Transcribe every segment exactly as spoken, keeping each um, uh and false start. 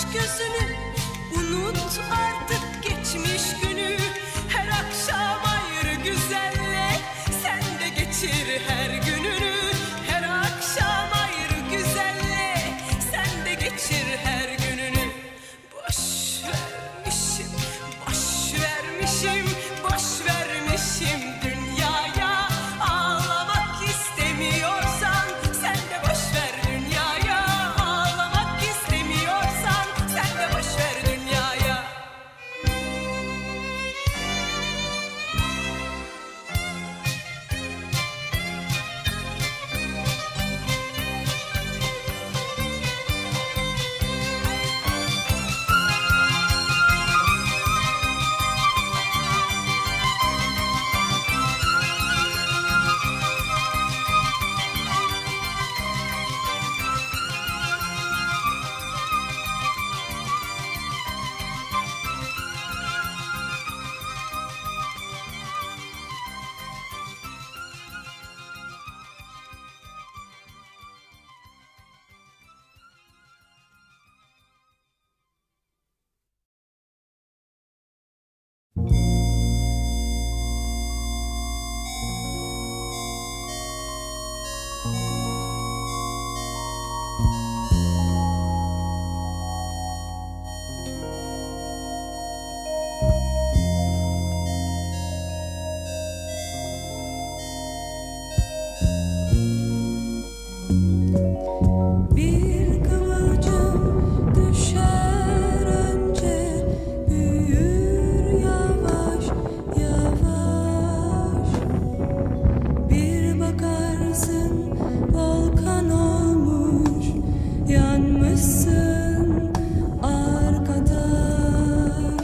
gözünü, unut artık geçmiş günü. Her akşam ayrı güzelle, sen de geçir her gününü. Her akşam ayrı güzelle, sen de geçir her gününü. Boş vermişim, boş vermişim, boş vermişim dünyaya. Ağlamak istemiyorsan sen de boş ver dünyaya. Ağlamak istemiyorsan sen de boş ver dünyaya. Bir kıvılcım düşer önce, büyür yavaş yavaş. Bir bakarsın volkan olmuş, yanmışsın arkadaş.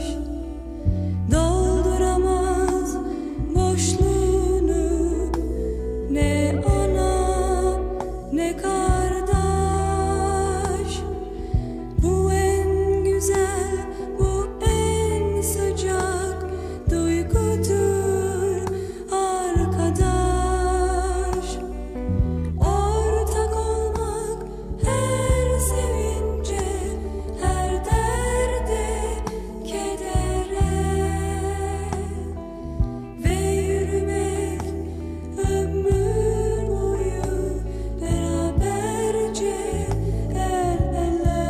Dolduramaz boşluğunu ne ana ne kardeş. Bu en güzel, bu en sıcak duygudur arkadaş. Ortak olmak her sevince, her derde, kedere ve yürümek ömür boyu beraberce el ele.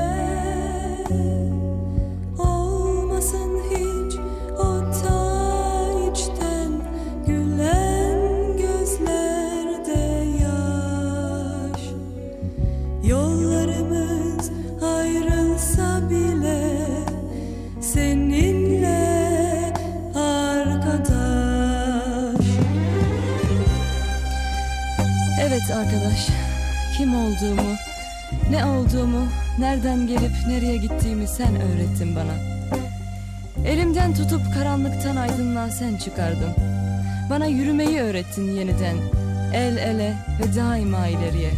Olmasın hiç o ta içten gülen gözlerde yaş. Yollarımız ayrılsa bile seninle arkadaş. Evet arkadaş, kim olduğumu, ne olduğumu, nereden gelip nereye gittiğimi sen öğrettin bana. Elimden tutup karanlıktan aydınlığa sen çıkardın. Bana yürümeyi öğrettin yeniden, el ele ve daima ileriye.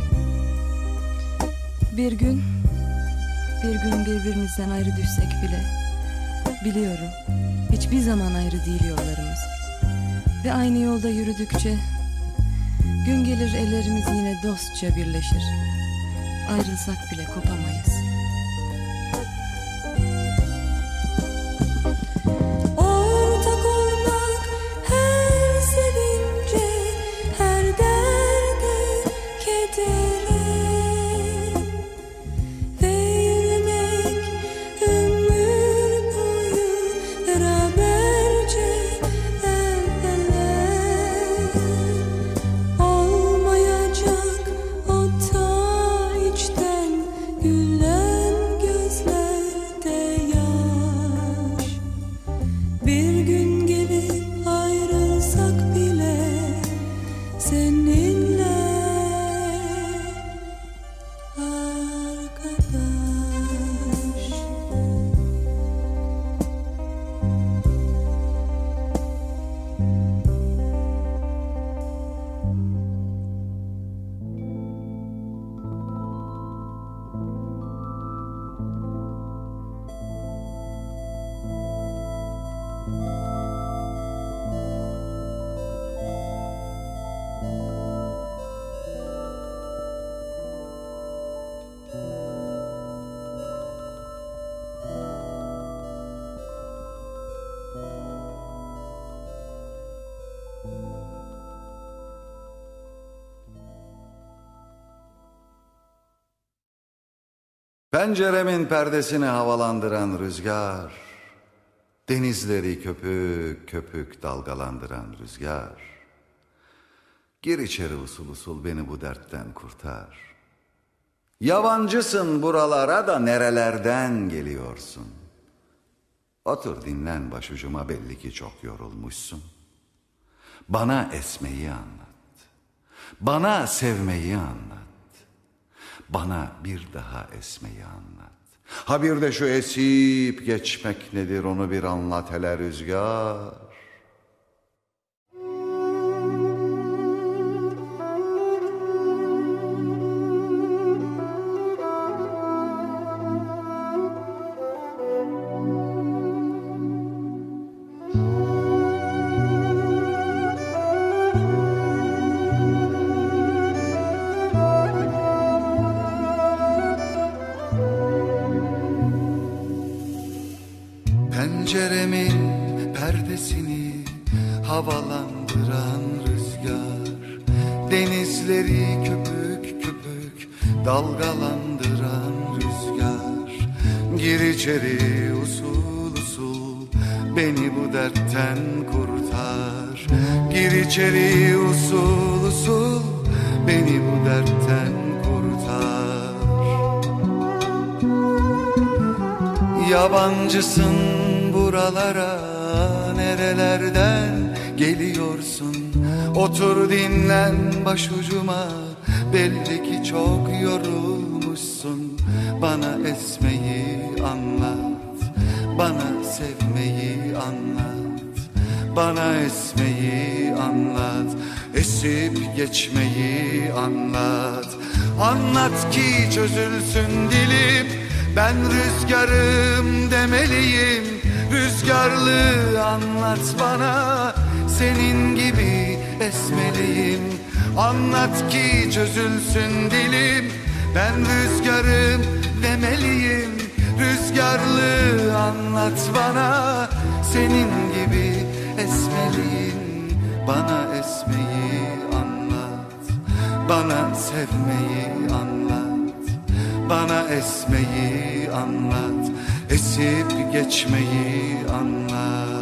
Bir gün, bir gün birbirimizden ayrı düşsek bile, biliyorum hiçbir zaman ayrı değil yollarımız. Ve aynı yolda yürüdükçe gün gelir ellerimiz yine dostça birleşir. Ayrılsak bile kopamayız. Ortak olmak her sevince, her derde, kedere ve yürümek ömür boyu beraberce el ele. Olmayacak o ta içten gülen Penceremin perdesini havalandıran rüzgar, denizleri köpük köpük dalgalandıran rüzgar. Gir içeri usul usul beni bu dertten kurtar. Yabancısın buralara da nerelerden geliyorsun? Otur dinlen başucuma, belli ki çok yorulmuşsun. Bana esmeyi anlat, bana sevmeyi anlat, bana bir daha esmeyi anlat. Ha bir de şu esip geçmek nedir, onu bir anlat hele rüzgar. Penceremin perdesini havalandıran rüzgar, denizleri köpük köpük dalgalandıran rüzgar. Gir içeri usul usul beni bu dertten kurtar. Gir içeri usul usul beni bu dertten kurtar. Yabancısın buralara, nerelerden geliyorsun? Otur dinlen başucuma, belli ki çok yorulmuşsun. Bana esmeyi anlat, bana sevmeyi anlat, bana esmeyi anlat, esip geçmeyi anlat. Anlat ki çözülsün dilim, ben rüzgarım demeliyim. Rüzgarlı anlat bana, senin gibi esmeliyim. Anlat ki çözülsün dilim, ben rüzgarım demeliyim. Rüzgarlı anlat bana, senin gibi esmeliyim. Bana esmeyi anlat, bana sevmeyi anlat, bana esmeyi anlat, esip geçmeyi anlat.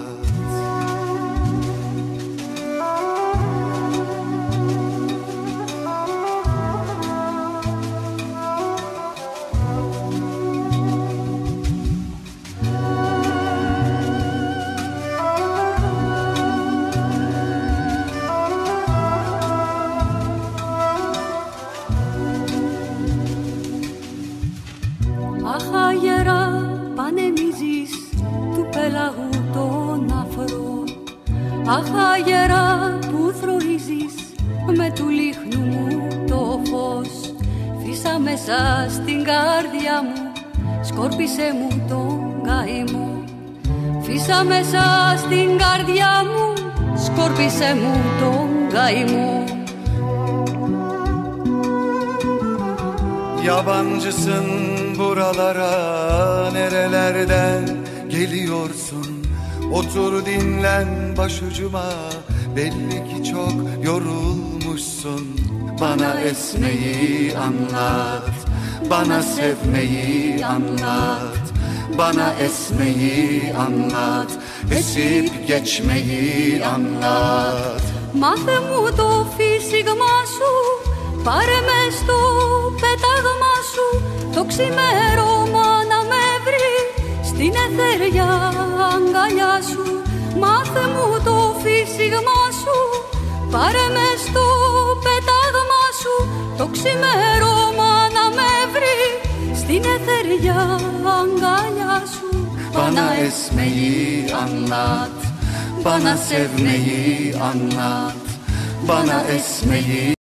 Αχ, αγερά, πανεμίζεις του πέλαγου τον αφρό. Αχ, αγερά, που θροίζεις με του λίχνου μου το φως. Φύσα μέσα στην καρδιά μου, σκόρπισε μου τον καημό. Φύσα μέσα στην καρδιά μου, σκόρπισε μου τον καημό. Yabancısın buralara, nerelerden geliyorsun? Otur dinlen başucuma, belli ki çok yorulmuşsun. Bana esmeyi anlat, bana sevmeyi anlat, bana esmeyi anlat, esip geçmeyi anlat. Μάθε μου το φύσιγμα σου, πάρε με στο πέταγμα σου, το ξημέρωμα να με βρει στην αιθέρια αγκαλιά σου. Μάθε μου το φύσιγμα σου, πάρε με στο πέταγμα σου, το ξημέρωμα να με βρει στην αιθέρια αγκαλιά σου. Bana esmeyi anlat, bana sevmeyi anlat, bana esmeyi